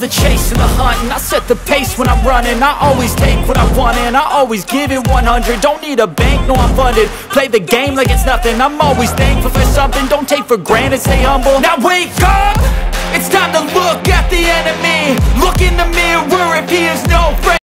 the chase and the hunt, and I set the pace when I'm running. I always take what I want and I always give it 100. Don't need a bank, no I'm funded. Play the game like it's nothing. I'm always thankful for something. Don't take for granted, stay humble. Now wake up, it's time to look at the enemy. Look in the mirror if he is no friend.